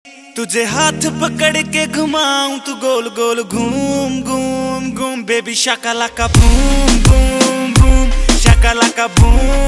तुझे हाथ पकड़ के घुमाऊं तू गोल गोल घूम घूम घूम बेबी शाकालाका बूम बूम बूम शाकालाका बूम